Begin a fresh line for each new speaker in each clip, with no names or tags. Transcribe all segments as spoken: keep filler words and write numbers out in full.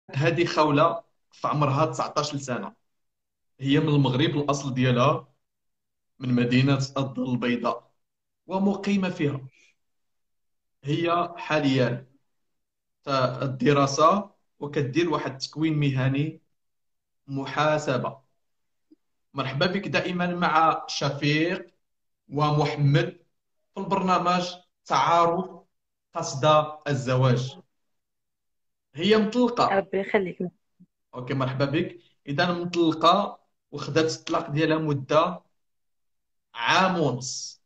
هذه خولة في عمرها تسعطاش سنة. هي من المغرب، الأصل ديالها من مدينة الدار البيضاء، ومقيمة فيها. هي حاليا الدراسة، وكدير واحد التكوين مهني، محاسبة. مرحبا بك دائما مع شفيق ومحمد في البرنامج تعارف قصد الزواج. هي مطلقة.
ربي يخليك.
اوكي، مرحبا بك. اذا مطلقة، وخدات الطلاق ديالها مدة عام ونص.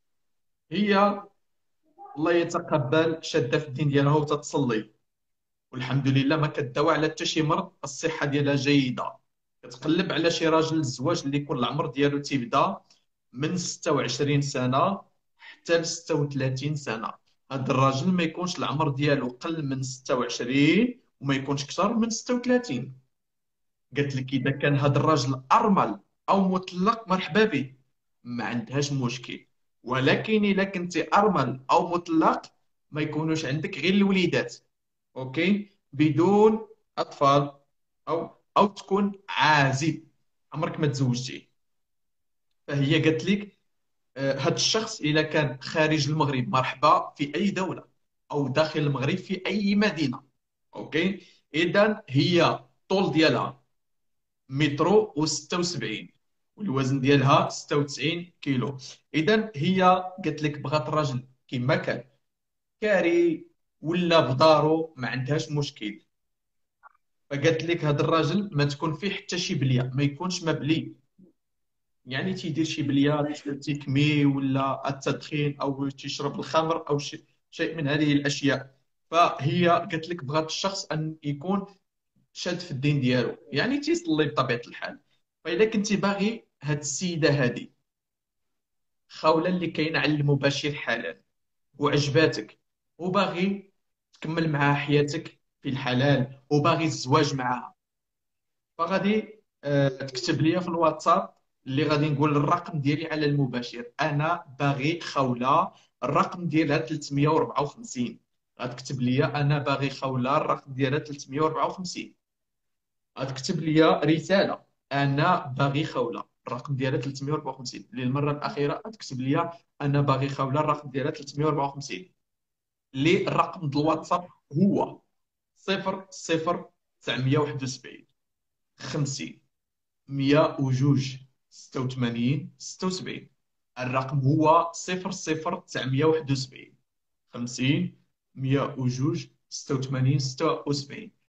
هي الله يتقبل شادة في الدين ديالها وتتصلي، والحمد لله ما كداوى على حتى شي مرض، الصحة ديالها جيدة. كتقلب على شي راجل الزواج اللي يكون العمر ديالو تيبدا من ستة وعشرين سنة حتى ل ستة وثلاثين سنة. هذا الراجل ما يكونش العمر ديالو قل من ستة وعشرين، وما يكونش اكثر من ستة وثلاثين. قالت لك اذا كان هذا الراجل ارمل او مطلق مرحبا به، ما عندهاش مشكل. ولكن اذا كنت ارمل او مطلق، ما يكونوش عندك غير الوليدات. اوكي، بدون اطفال، او او تكون عازب، عمرك ما تزوجتي. فهي قالت لك هذا الشخص اذا كان خارج المغرب مرحبا في اي دوله، او داخل المغرب في اي مدينه. اوكي، اذا هي الطول ديالها مترو و76، والوزن ديالها ستة وتسعين كيلو. اذا هي قالت لك بغات الراجل كما كان، كاري ولا في دارو، ما عندهاش مشكل. فقالت لك هذا الراجل ما تكون فيه حتى شي بليه، ما يكونش مبلي. يعني تيدير شي بليه تيكمي، ولا التدخين، او تيشرب الخمر، او شي شيء من هذه الاشياء. فهي قالت لك بغات الشخص ان يكون شاد في الدين ديالو، يعني تيصلي بطبيعه الحال. فاذا كنت باغي هاد السيده هذه، خاوله اللي كاينه على المباشر حالا، وعجباتك، وباغي تكمل معها حياتك في الحلال، وباغي الزواج معها، فغادي آه، تكتب لي في الواتساب، اللي غادي نقول الرقم ديالي على المباشر. انا باغي خوله، الرقم ديالها ثلاثمية وأربعة وخمسين. غتكتب لي انا باغي خوله، الرقم ديالها ثلاثمية وأربعة وخمسين. غتكتب لي رساله، انا باغي خوله، الرقم ديالها ثلاثمية وأربعة وخمسين. للمره الاخيره غتكتب لي انا باغي خوله، الرقم ديالها ثلاثمية وأربعة وخمسين. اللي الرقم ديال الواتساب هو صفر صفر تسعمية وواحد وسبعين خمسين مية وجوج ستة وثمانين ستة وسبعين. الرقم هو صفر صفر تسعمية وواحد وسبعين خمسين مية وجوج ستة وثمانين ستة وسبعين.